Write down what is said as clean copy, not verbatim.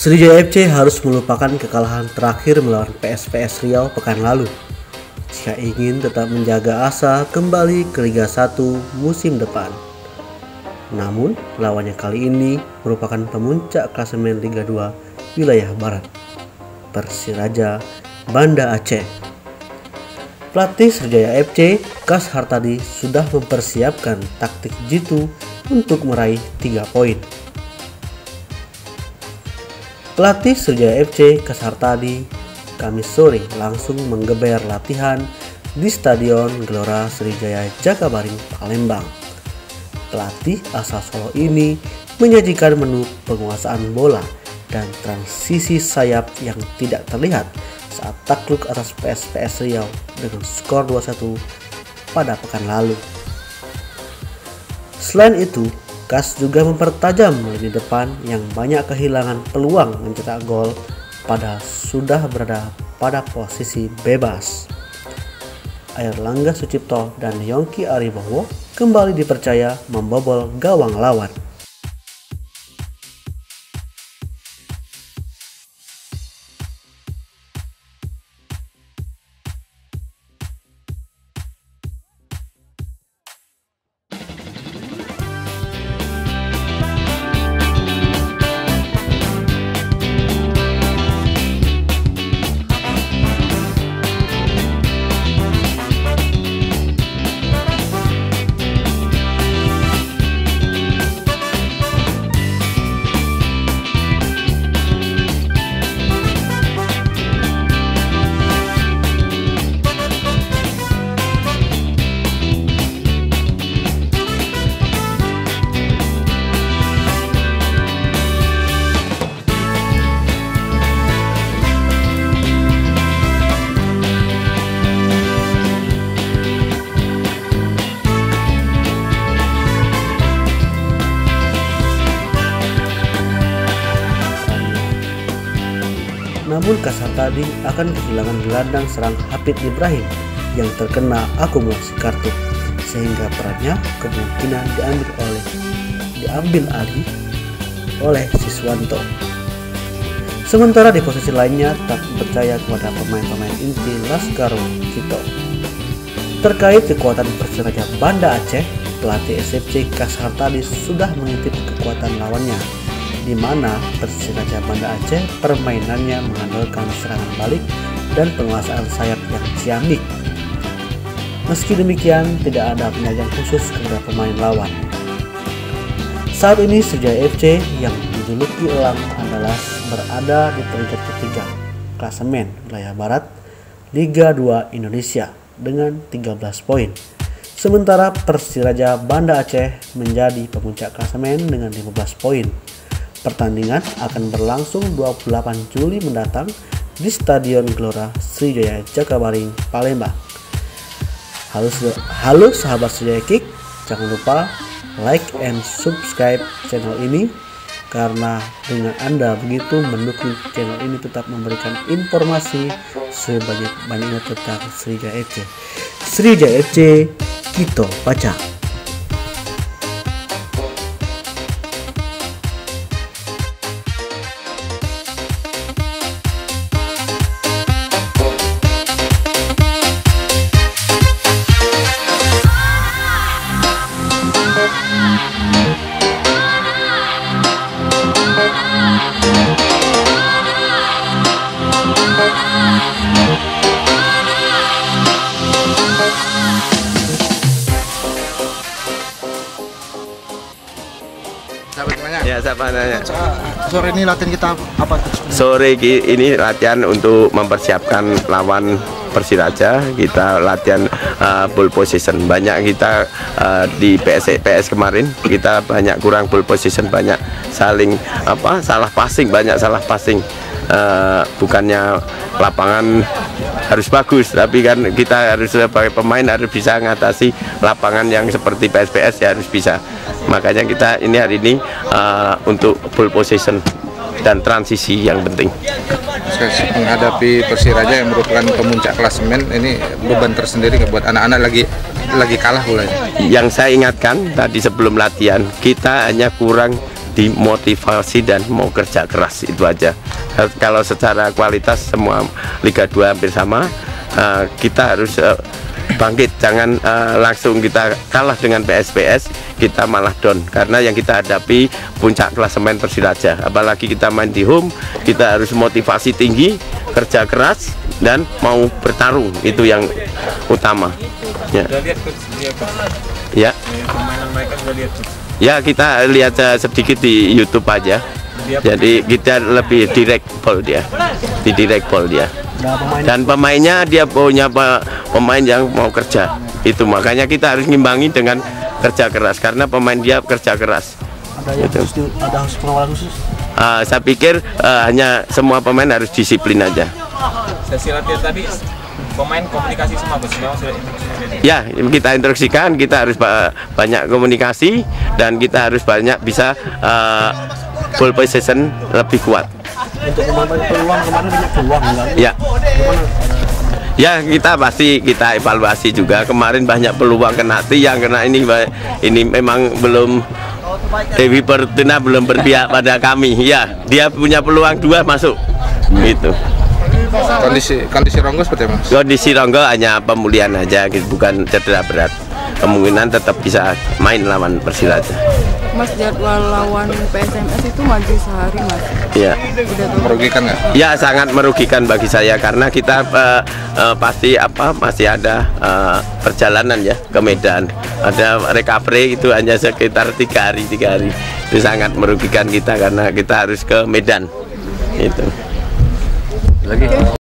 Sriwijaya FC harus melupakan kekalahan terakhir melawan PSPS Riau pekan lalu jika ingin tetap menjaga asa kembali ke Liga 1 musim depan. Namun, lawannya kali ini merupakan pemuncak klasemen Liga 2 wilayah Barat, Persiraja Banda Aceh. Pelatih Sriwijaya FC, Kas Hartadi, sudah mempersiapkan taktik jitu untuk meraih 3 poin. Pelatih Sriwijaya FC, Kas Hartadi, Kamis sore langsung menggeber latihan di Stadion Gelora Sriwijaya Jakabaring, Palembang. Pelatih asal Solo ini menyajikan menu penguasaan bola dan transisi sayap yang tidak terlihat saat takluk atas PSPS Riau dengan skor 2-1 pada pekan lalu. Selain itu, Kas juga mempertajam lini depan yang banyak kehilangan peluang mencetak gol padahal sudah berada pada posisi bebas. Airlangga Sucipto dan Yongki Aribowo kembali dipercaya membobol gawang lawan. Namun Kas Hartadi akan kehilangan gelandang serang Hafid Ibrahim yang terkena akumulasi kartu, sehingga perannya kemungkinan diambil alih oleh Siswanto. Sementara di posisi lainnya tetap percaya kepada pemain-pemain inti Laskar Cito. Terkait kekuatan Persiraja Banda Aceh, pelatih SFC Kas Hartadi sudah mengintip kekuatan lawannya, di mana Persiraja Banda Aceh permainannya mengandalkan serangan balik dan penguasaan sayap yang ciamik. Meski demikian, tidak ada penjagaan khusus kepada pemain lawan. Saat ini Sriwijaya FC yang dijuluki Elang adalah berada di peringkat ketiga klasemen wilayah Barat Liga 2 Indonesia dengan 13 poin. Sementara Persiraja Banda Aceh menjadi pemuncak klasemen dengan 15 poin. Pertandingan akan berlangsung 28 Juli mendatang di Stadion Gelora Sriwijaya Jakabaring, Palembang. Halo sahabat Sriwijaya Kick, jangan lupa like and subscribe channel ini, karena dengan Anda begitu mendukung channel ini tetap memberikan informasi sebanyak-banyaknya tentang Sriwijaya FC. Sriwijaya FC, kita baca. Ya, siapa nanya? Sore ini latihan kita apa? Sore ini latihan untuk mempersiapkan lawan Persiraja. Kita latihan ball position. Banyak kita di PS kemarin kita banyak kurang ball position, banyak salah passing, banyak salah passing. Bukannya lapangan harus bagus, tapi kan kita harus sebagai pemain harus bisa mengatasi lapangan yang seperti PSPS, ya harus bisa. Makanya kita ini hari ini untuk ball position dan transisi yang penting. Menghadapi Persiraja yang merupakan pemuncak klasemen, ini beban tersendiri buat anak-anak lagi kalah pula. Yang saya ingatkan tadi sebelum latihan, kita hanya kurang dimotivasi dan mau kerja keras, itu aja. Kalau secara kualitas semua Liga 2 hampir sama, kita harus bangkit, jangan langsung kita kalah dengan PS kita malah down, karena yang kita hadapi puncak klasemen Persiraja, apalagi kita main di home, kita harus motivasi tinggi, kerja keras dan mau bertarung, itu yang utama ya. Ya, ya kita lihat sedikit di YouTube aja, jadi kita lebih direct ball dia, di direct ball dia. Dan pemainnya dia punya pemain yang mau kerja, itu makanya kita harus ngimbangi dengan kerja keras, karena pemain dia kerja keras. Ada yang khusus, ada pengawalan khusus? Saya pikir hanya semua pemain harus disiplin aja. Sesi latihan tadi pemain komunikasi semua, Bos. Memang sudah Ya, kita instruksikan, kita harus banyak komunikasi dan kita harus banyak bisa ball possession lebih kuat. Untuk pemain peluang kemarin banyak peluang enggak? Ya. Ya, kita pasti kita evaluasi juga. Kemarin banyak peluang kena tiang, kena ini memang belum, Dewi Fortuna belum berpihak pada kami. Ya, dia punya peluang 2 masuk. Gitu. Kondisi Ronggo seperti apa, Mas? Kondisi Ronggo hanya pemulihan aja, gitu, bukan cedera berat. Kemungkinan tetap bisa main lawan Persiraja. Mas, jadwal lawan PSMS itu maju sehari, Mas. Ya. Merugikan nggak? Ya, sangat merugikan bagi saya, karena kita pasti masih ada perjalanan ya ke Medan. Ada recovery itu hanya sekitar 3 hari. Itu sangat merugikan kita karena kita harus ke Medan. Itu. Lagi.